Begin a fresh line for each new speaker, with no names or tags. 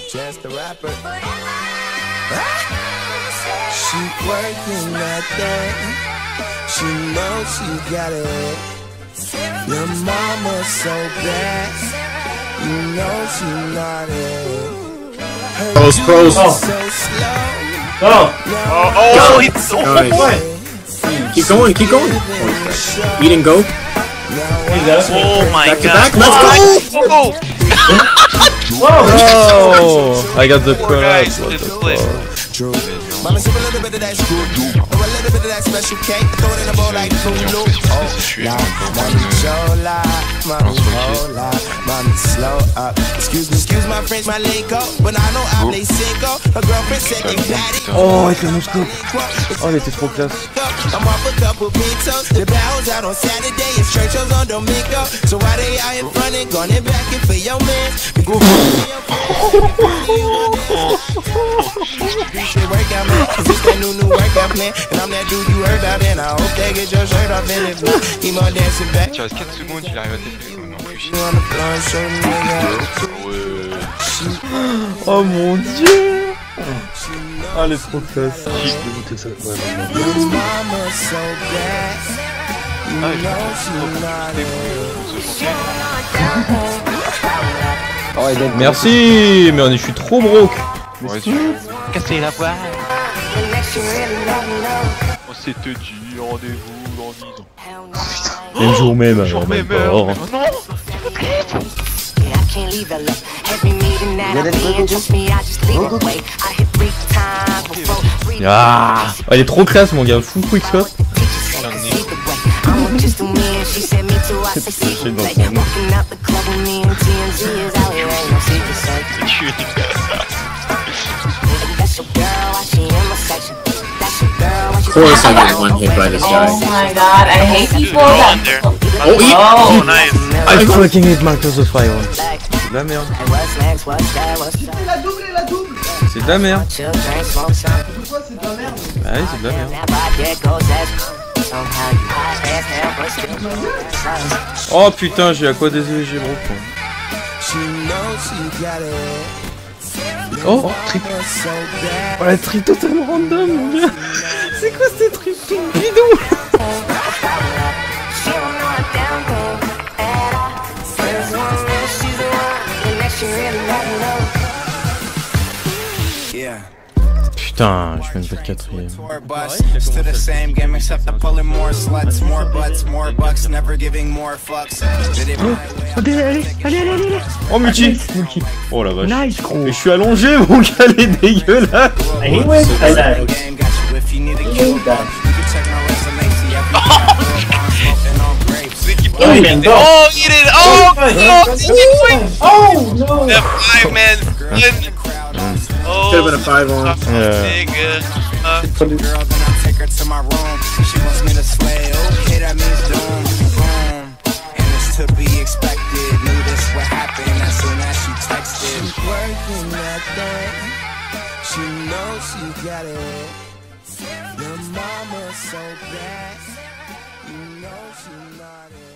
Chance the rapper. She working that thing. She knows she got it. Your mama so bad. You know she not it.
Close.
Oh, he's so
Nice. Keep going. Eat and go.
Oh my god.
Let's go.
Oh, I got the collapse. What the fuck?
Mama, sip a little bit of that screw, or a little bit of that special cake, throw it in a bowl like Fruit Loop. Oh, mommy, chola, mommy, hola, mommy, slow up. Excuse my French, my lingo, but I know I'm les cinco. Her girlfriend said they patty.
Oh, avec le monscope. Oh, il était trop classe.
I'm off a couple pintos. The barrels out on Saturday, it's church shows on Domingo. So why they out in front and going back in for your man? Workout man, it's that new workout plan. And I'm that dude you heard about, and I hope they get your shirt off in it. Keep on dancing back.
Tu restes 4 secondes, il arrive à t'élever.
Oh mon dieu. Ah, elle est trop classe. Je peux goûter ça quand même. Merci, mais je suis trop broke.
Casser la voix.
On s'était dit rendez-vous dans 10 ans.
Même jour même, alors
même
non. Ah, elle est trop classe mon gars, full quickscope.
Of course I get one hit by this guy.
Oh my god, I hate people that...
Oh, nice.
I fucking hate Marcus of Fire. C'est de la merde. C'est de la merde. Ah oui, c'est de la merde. Oh putain, j'ai à quoi désolé, j'ai broke. Oh, trip. Oh, la trip totalement random, mon gars. C'est quoi cette trip toute bidon? Putain, je viens de faire 4ème. Allez. Oh, multi. Oh la vache. Nice, gros. Mais je suis allongé, mon gars, elle est dégueulasse.
Oh, he did it! Oh, no! That 5 man. Oh,
Could have been a 5 on.
nigga.
Girl, then I take her to my room. She wants me to slay. Okay, that means doom. Boom. And it's to be expected. Knew this would happen as soon as she texted. She's working that thing. She knows she got it. Your mama's so bad. You know she not it.